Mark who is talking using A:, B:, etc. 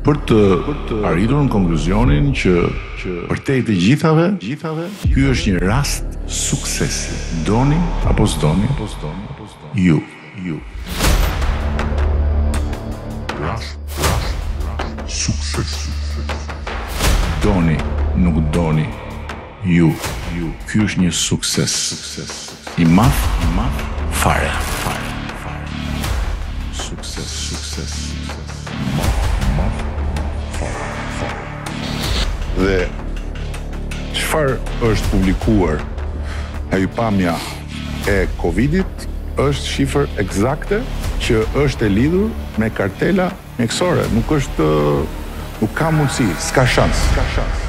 A: Për të arritur në konkluzionin që për te të gjithave, ky është një rast suksesi. Doni apo s'doni, ju. Rast suksesi. Doni, nuk doni, ju. Ky është një sukses. I madh, fare. Sukses. Dhe çfarë është publikuar ai pamja e Covidit është shifër eksakte që është e lidhur me kartela mjekësore. Nuk ka mundësi, s'ka shans.